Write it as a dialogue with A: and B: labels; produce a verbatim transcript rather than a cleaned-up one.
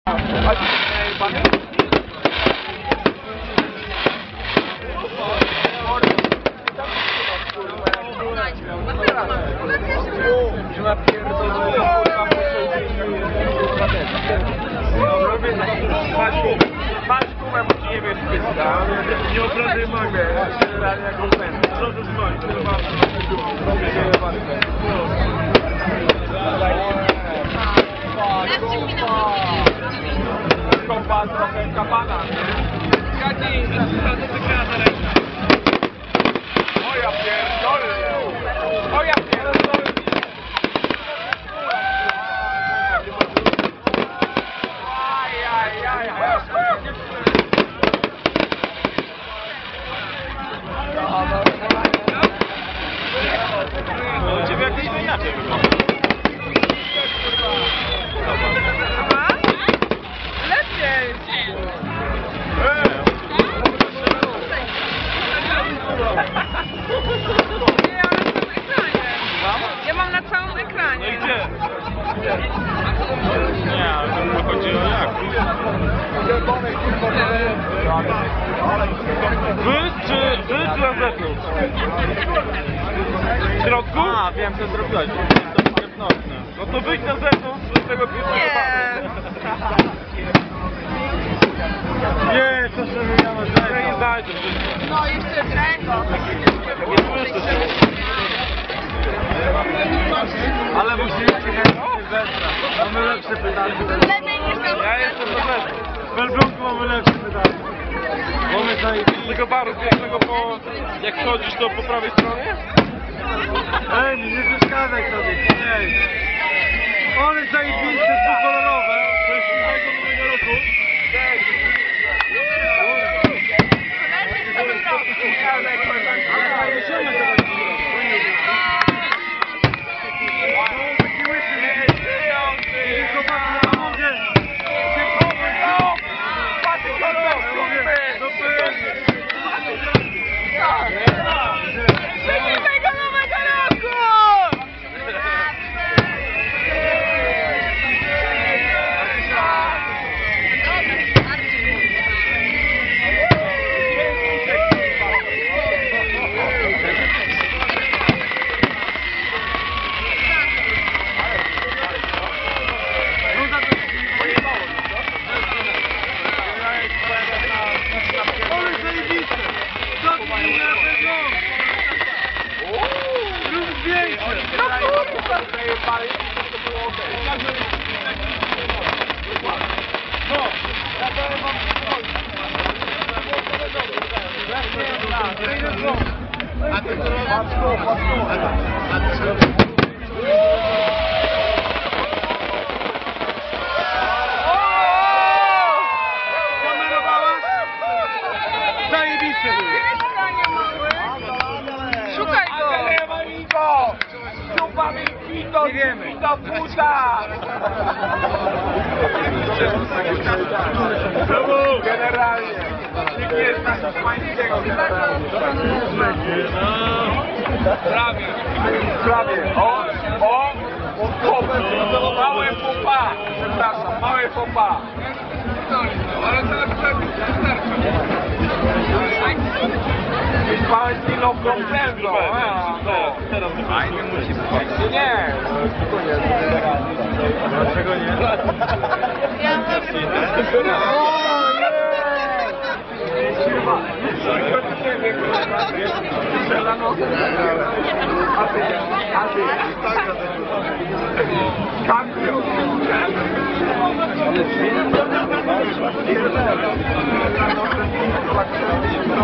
A: Masz kumę, bo ci nie wiesz pyska. Nie obrażaj mamie, generalnie jak opęd. Co to znoi? To chyba kompa trochę kapana, nie? Jaki zasadny wygrana ręka. O ja pierdolę! O ja pierdolę!
B: No u ciebie jakoś inaczej wygląda.
C: Lepiej! Ja mam na całym ekranie.
B: No i gdzie? Nie, ale to chodzi o jak? Wy czy, wy czy na zewnątrz? W środku? A, wiem co zrobiłeś, to wewnętrzne. No to wyjdź na zewnątrz z tego pierwszego
C: Nie.
B: Nie, to sobie wymiana zajmę. Nie znajdę.
C: No jeszcze dręgo.
B: Nie słyszę. Ale musimy przyjechać mamy lepsze pytanie.
C: Lepiej niż na
B: Ja jestem na zewnątrz. W Elblągu mamy lepsze pytanie. Mamy zajebiście. Tego baru pierwszego po... Jak chodzisz to po prawej stronie? Ej, nie przeszkadzaj sobie. Ej. One zajebiste, dwukolorowe. To jest innego nowego roku. Ale jedziemy teraz. A ty to kamerowałaś? Zajebiście.
C: Szukaj go!
A: Ciupa mi kwito, kwito puta! Generalnie. Nikt nie zna hiszpańskiego generalnie. Prawie. Prawie. O, o, o, małe popa. Przepraszam, małe popa. Ale teraz hiszpański no comprendo.
B: Teraz fajnie musi być.
A: Nie, spokojnie.
B: Dlaczego nie?
C: Ja
A: Cambio.